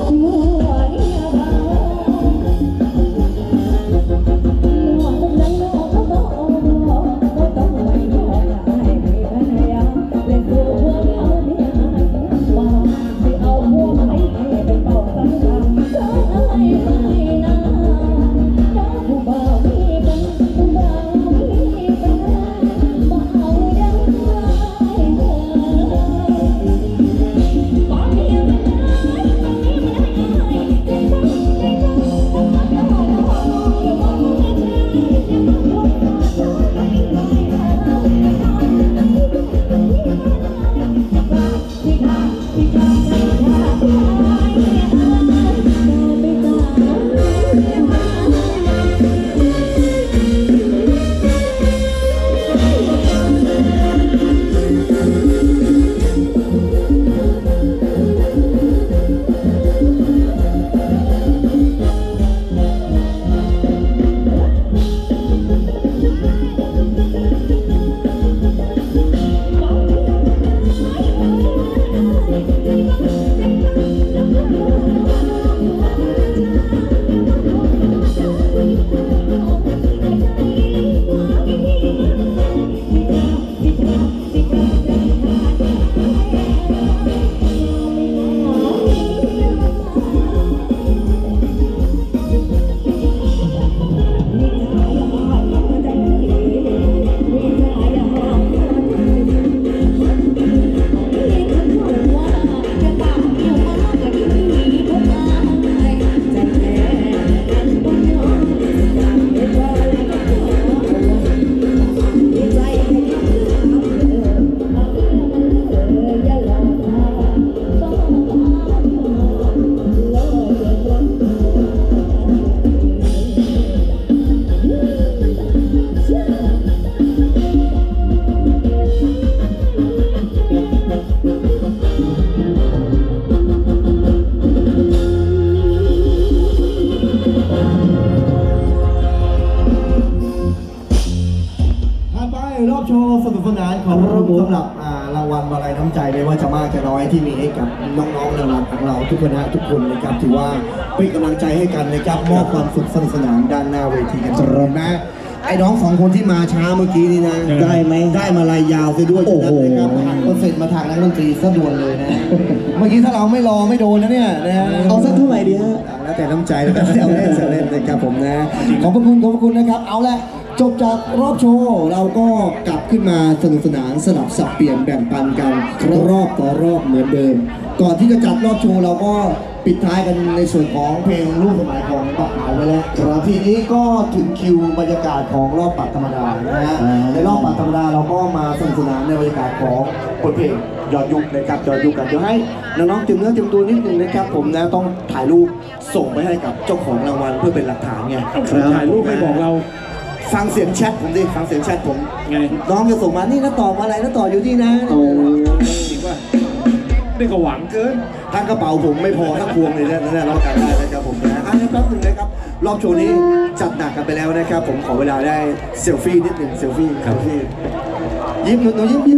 รอบโชว์สนุกสนานของเราสำหรับรางวัลมาลัยน้ำใจไม่ว่าจะมากจะน้อยที่มีให้กับน้องๆนางรำของเราทุกคณะทุกคนนะครับถือว่าเป็นกำลังใจให้กันนะครับมอบความสุขสนุกสนานด้านหน้าเวทีกันนะไอ้น้องสองคนที่มาช้าเมื่อกี้นี่นะได้ไหมได้มาลายยาวไปด้วยฉะนั้นนะครับหักเปอร์เซ็นต์มาทางนักดนตรีซะด่วนเลยนะเมื่อกี้ถ้าเราไม่รอไม่โดนนะเนี่ยนะเอาสักเท่าไหร่ดีฮะแล้วแต่น้ำใจแล้วก็เล่นนะครับผมนะขอบพระคุณนะครับเอาละจบจากรอบโชว์เราก็กลับขึ้นมาสนุกสนานสลับสับเปลี่ยนแบ่งปันกันรอบต่อรอบเหมือนเดิมก่อนที่จะจัดรอบโชว์เราก็ปิดท้ายกันในส่วนของเพลงรูปสมัยของปักเหมาไปแล้วครับทีนี้ก็ถึงคิวบรรยากาศของรอบปักธรรมดานะฮะในรอบปักธรรมดาเราก็มาสนุกสนานในบรรยากาศของบทเพลงยอดยุคนะครับยอดยุคกันเดี๋ยวให้น้องๆเตรียมเนื้อเตรียมตัวนิดนึงนะครับผมนะต้องถ่ายรูปส่งไปให้กับเจ้าของรางวัลเพื่อเป็นหลักฐานไงถ่ายรูปไม่บอกเราฟังเสียงแชทผมดิฟังเสียงแชทผมไงน้องจะส่งมานี่นะตอบอะไรนะตอบอยู่ที่นะโอ้จริงว่าได้ก็หวังเกินทางกระเป๋าผมไม่พอทั้งพวงเลยนะเรากันได้นะครับผมนะแป๊บนึงนะครับรอบโชว์นี้จัดหนักกันไปแล้วนะครับผมขอเวลาได้เซลฟี่นิดหนึ่งเซลฟี่ยิ้มหนูยิ้ม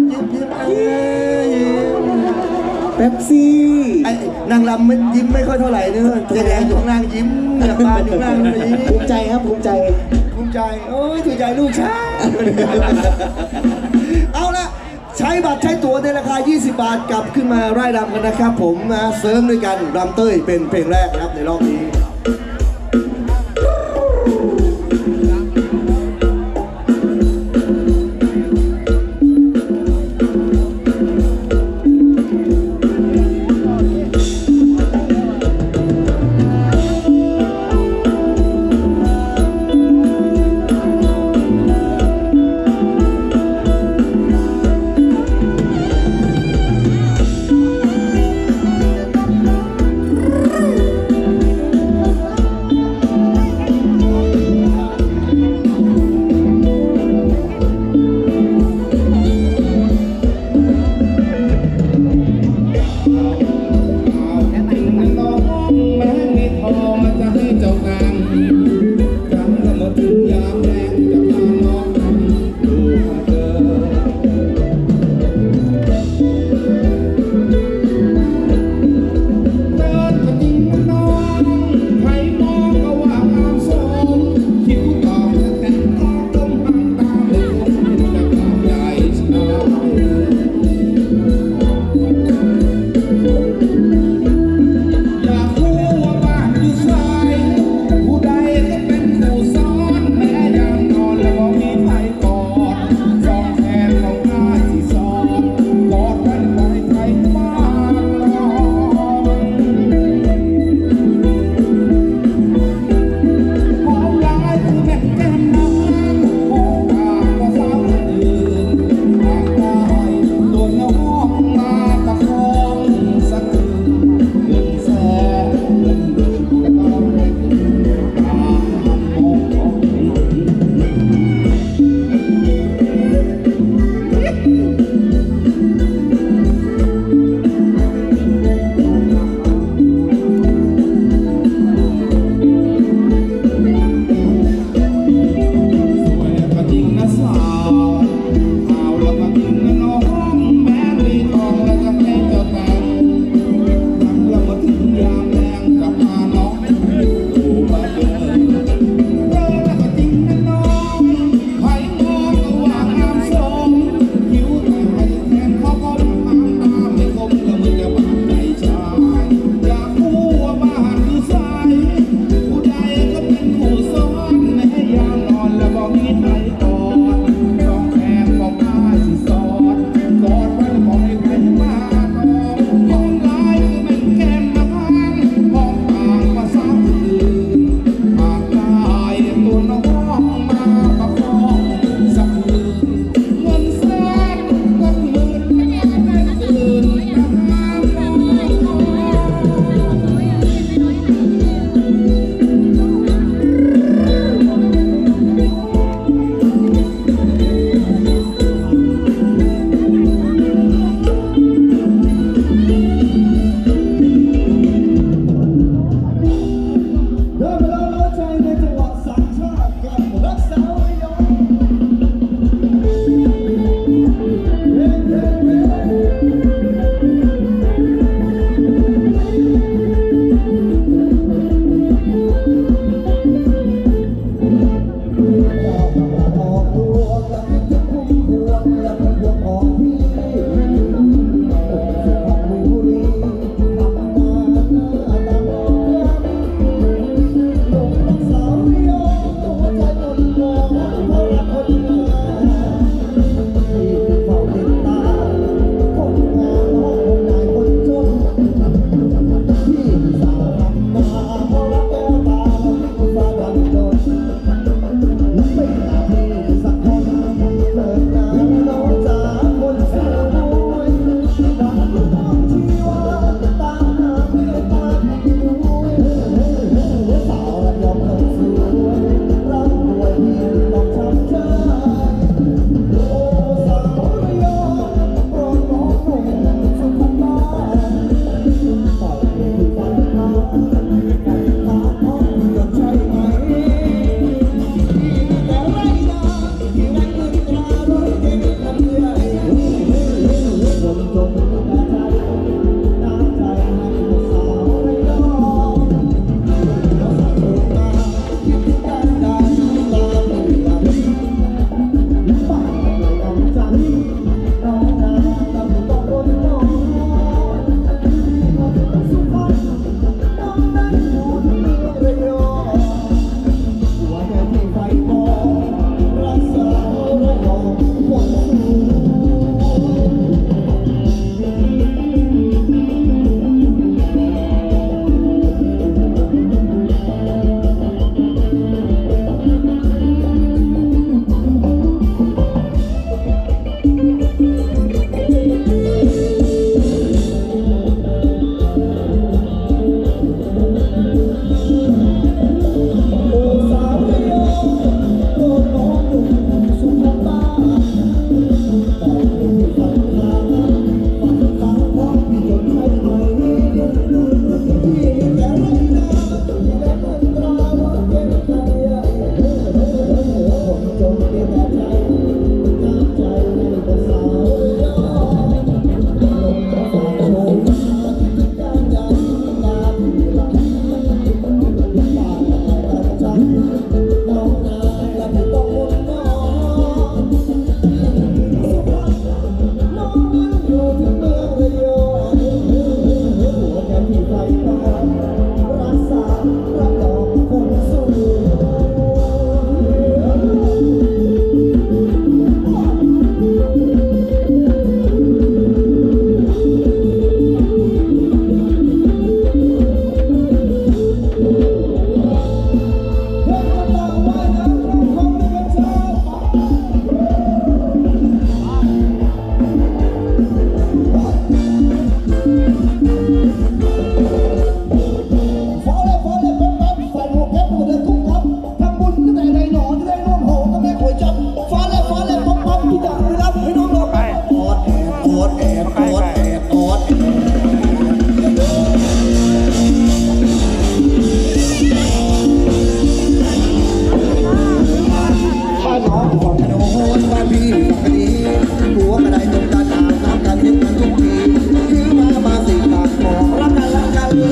เป๊ปซี่นางรำมันยิ้มไม่ค่อยเท่าไหร่เนื้อจะแดงอยู่ข้างล่างยิ้มเหนือบานอยู่ข้างล่างยิ้มภูมิใจครับภูมิใจโอ้ยถูกใจลูกชายเอาละใช้บัตรใช้ตั๋วในราคา20 บาทกลับขึ้นมาไร่รำกันนะครับผมนะเสริมด้วยกันรำเต้ยเป็นเพลงแรกนะครับในรอบนี้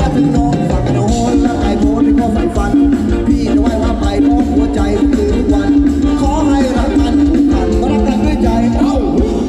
ถึงน้องฝั่งโน้นและไอ้โน้นก็ใฝ่ฝันพี่จะไหว้ว่าไปเพราะหัวใจทุกวันขอให้รักกันผูกพันรักกันด้วยใจเอ้า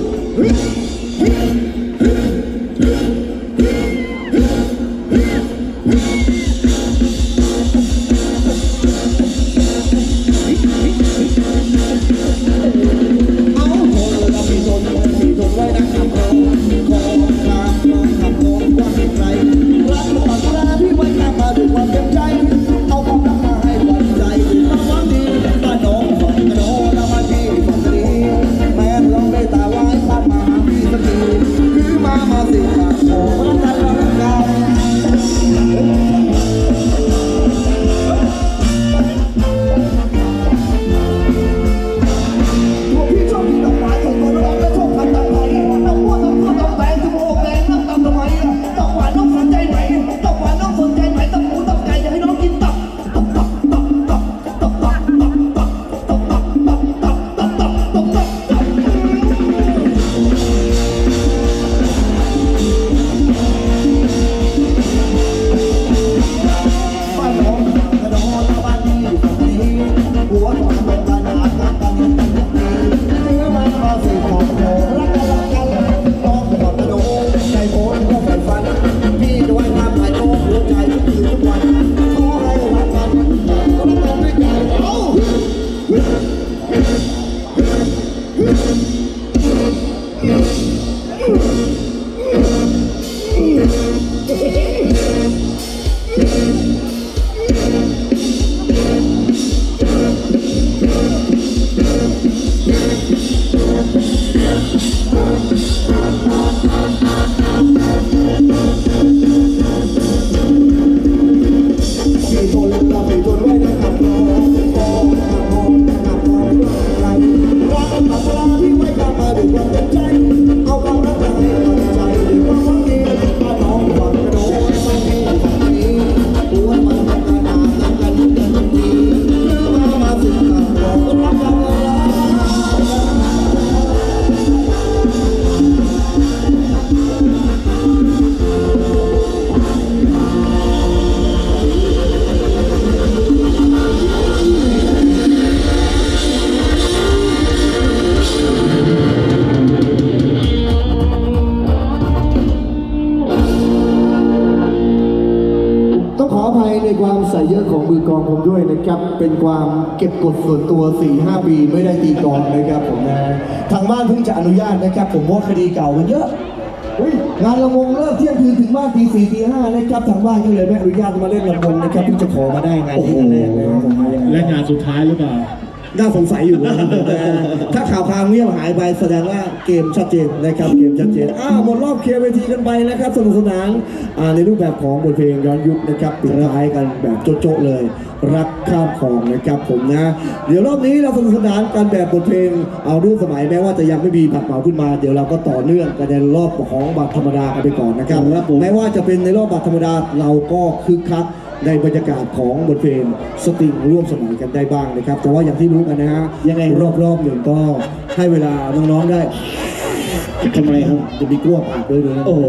ในความใส่เยอะของมือกลองผมด้วยนะครับเป็นความเก็บกดส่วนตัว 4-5 ปีไม่ได้ตีกลองนะครับผมนะทางบ้านเพิ่งจะอนุญาตนะครับผมว่าคดีเก่ามันเยอะงานละวงเลิกเที่ยงคืนถึงบ้านตี 4 ตี 5นะครับทางบ้านก็เลยไม่อนุญาตมาเล่นละวงนะครับเพิ่งจะขอมาได้งานนี้แรกเลยผมมาอย่างและงานสุดท้ายหรือเปล่าน่าสงสัยอยู่นะถ้าข่าวพางเงียบหายไปแสดงว่าเกมชัดเจนนะครับเกมชัดเจนหมดรอบเคลียร์เวทีกันไปนะครับสนุกสนานในรูปแบบของบทเพลงย้อนยุคนะครับปิดท้ายกันแบบโจ๊ะๆเลยรักข้ามคลองนะครับผมนะเดี๋ยวรอบนี้เราสนุกสนานกันแบบบทเพลงเอารุ่นสมัยแม้ว่าจะยังไม่มีผัดเหมาขึ้นมาเดี๋ยวเราก็ต่อเนื่องกันในรอบของบัตรธรรมดากันไปก่อนนะครับแม้ว่าจะเป็นในรอบบัตรธรรมดาเราก็คึกคักในบรรยากาศของบทเพลงสตริงร่วมสมัยกันได้บ้างนะครับแต่ว่าอย่างที่รู้กันนะฮะยังไงรอบหนึ่งก็ให้เวลาน้องๆได้ทำไมครับจะมีกลัวปากด้วยนะโอ้โห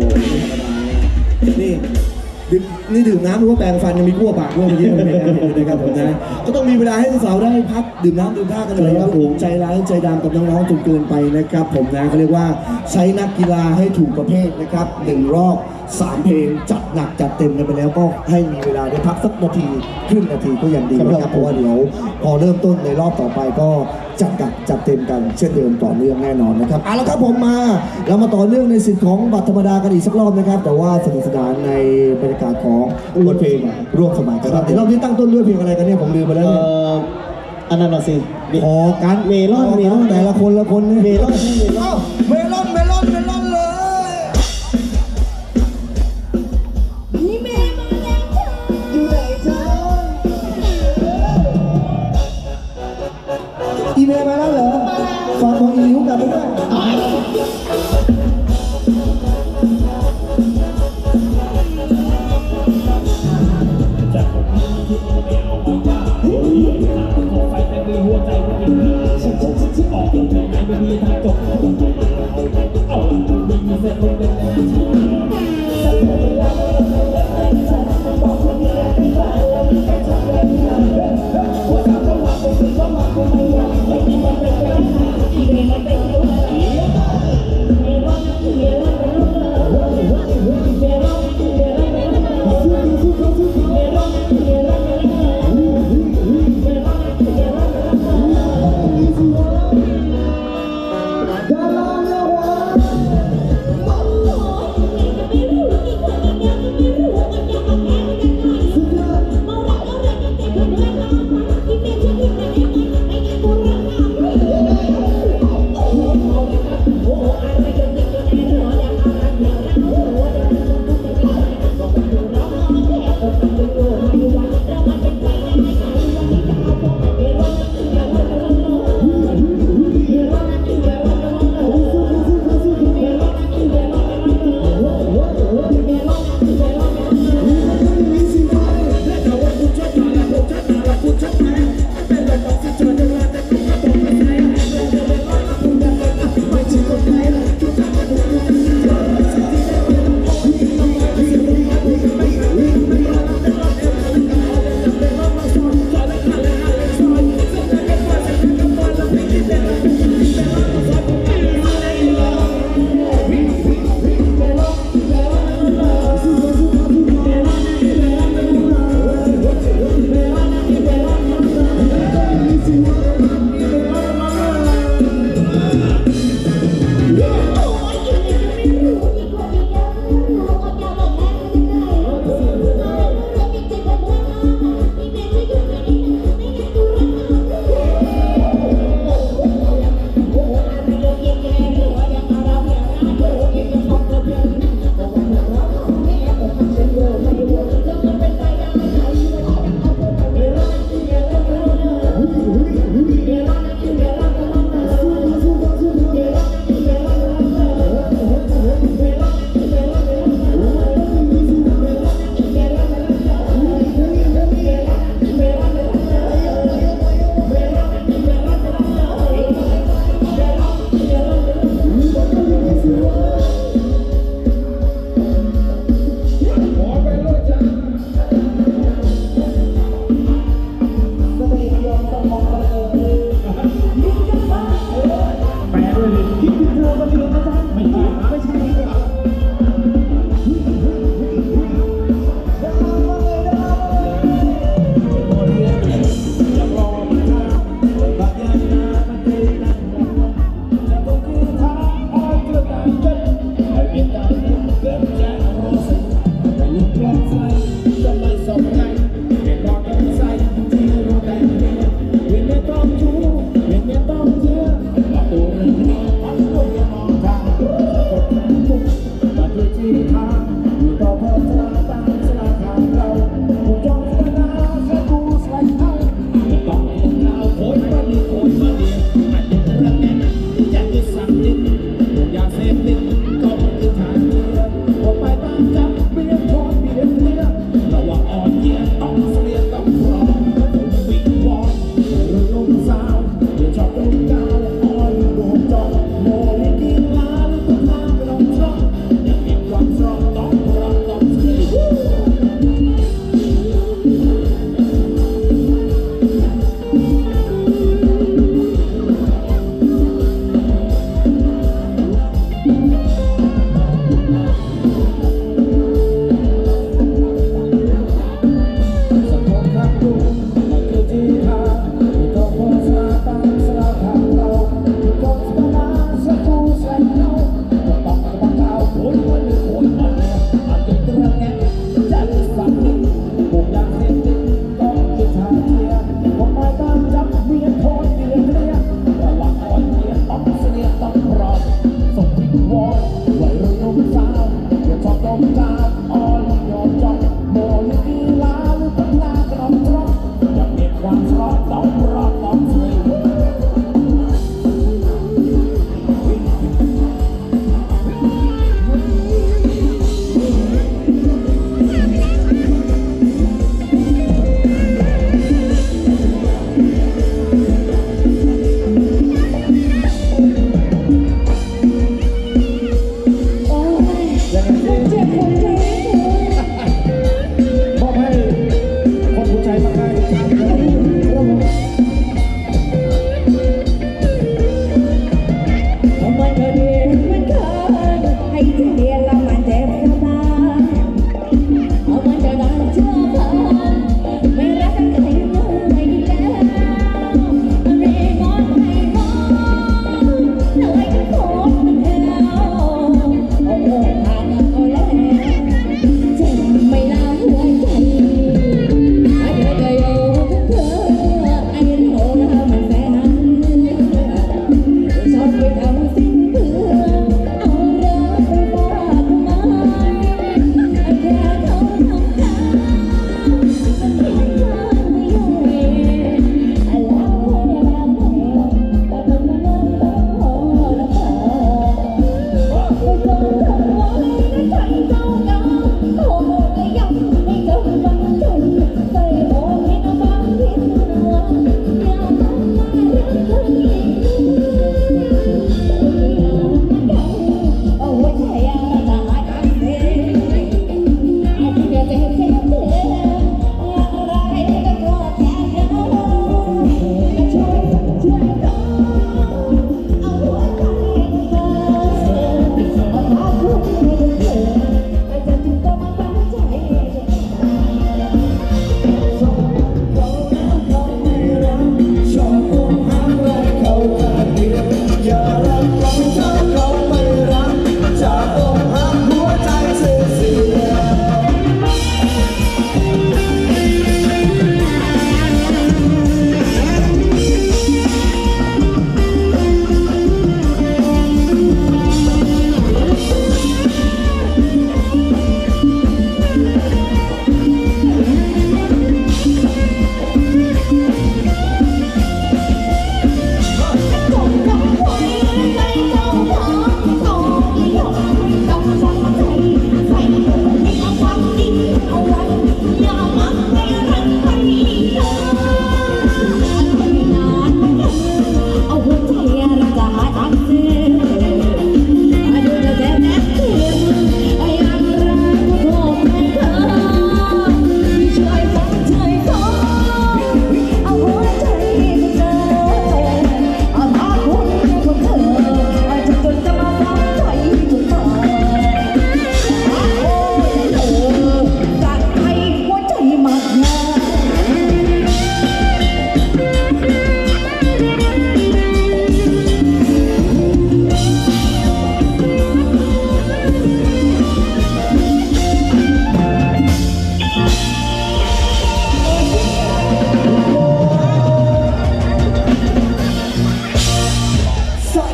นี่ดื่มน้ำหรือว่าแปรงฟันยังมีกลัวปากด้วยเมื่อกี้นะครับผมนะก็ต้องมีเวลาให้สาวได้พักดื่มน้ำดื่มท่ากันเลยครับผมใจร้ายใจดำกับน้องๆจนเกินไปนะครับผมนะเขาเรียกว่าใช้นักกีฬาให้ถูกประเภทนะครับ1 รอบ 3 เพลงจัดหนักจัดเต็มกันไปแล้วก็ให้มีเวลาได้พักสักนาทีครึ่งนาทีก็ยังดีนะครับเพราะว่าเดี๋ยวพอเริ่มต้นในรอบต่อไปก็จัดหนักจัดเต็มกันเช่นเดิมต่อเนื่องแน่นอนนะครับเอาละครับผมเรามาต่อเนื่องในสิทธิ์ของบัตรธรรมดากันอีกสักรอบนะครับแต่ว่าสนุกสนานในบรรยากาศของบทเพลงร่วมสมัยกันครับเดี๋ยวรอบนี้ตั้งต้นด้วยเพลงอะไรกันเนี่ยผมลืมไปแล้วเนี่ยอันนั้นสิการเมลอนแต่ละคนเมลอนเลยนี่เมย์มาแล้วจ้าอยู่ไหนจ้าอีเมย์มาแล้วเหรอฝากบอกอีนิ้วกลับไปด้วยเอาเ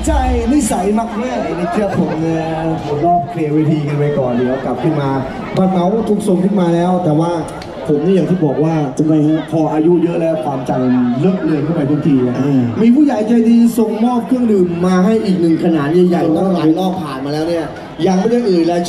ใจนิสัยมักง่ายนะครับผมผมรอบเคลียร์เวทีกันไปก่อนเดี๋ยวกลับขึ้นมาบัตรเหมาถูกส่งขึ้นมาแล้ว แต่ว่าผมนี่อย่างที่บอกว่าทำไมฮะพออายุเยอะแล้วความจำเลิกเลือนขึ้นไปทุกทีอะมีผู้ใหญ่ใจดีส่งมอบเครื่องดื่มมาให้อีกหนึ่งขนาดใหญ่ๆตั้งหลายรอบผ่านมาแล้วเนี่ยยังไม่ได้เอ่ยราย